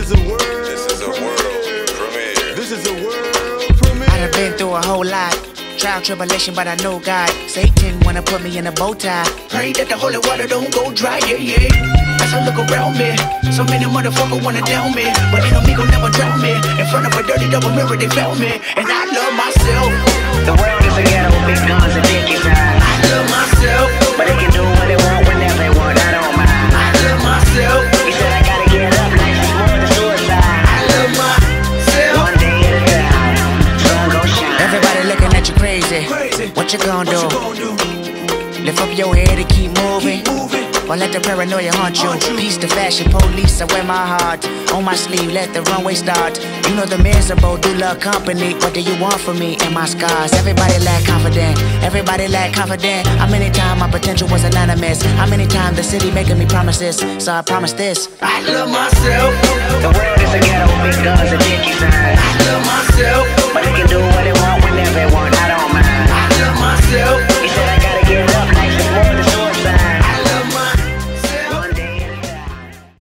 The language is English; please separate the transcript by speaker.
Speaker 1: is a world premiere. This is a world premiere.
Speaker 2: I done been through a whole lot. Trial, tribulation, but I know God. Satan wanna put me in a bow tie. Pray that the holy water don't go dry, yeah, yeah. As I look around me, so many motherfuckers wanna down me, but enemy gon' never drown me. In front of a dirty double mirror, they found me, and I love myself.
Speaker 3: The world is a ghetto with big guns and dick inside.
Speaker 2: I love myself,
Speaker 3: But they can do what they want whenever they want, I don't mind.
Speaker 2: I love myself,
Speaker 3: You said I gotta get up, life is more than suicide.
Speaker 2: I love myself.
Speaker 3: One day at a time, sun gon' shine.
Speaker 2: Everybody looking at you crazy. What you gon' do? Lift up your head and keep moving. Or let the paranoia haunt you. Peace to fashion police, I wear my heart on my sleeve, let the runway start. You know the miserable do love company. What do you want from me and my scars? Everybody lack confident, everybody lack confident. How many times my potential was anonymous? How many times the city making me promises? So I promise this, I love myself.
Speaker 3: The world is a ghetto with big guns and dick inside.
Speaker 2: I love myself.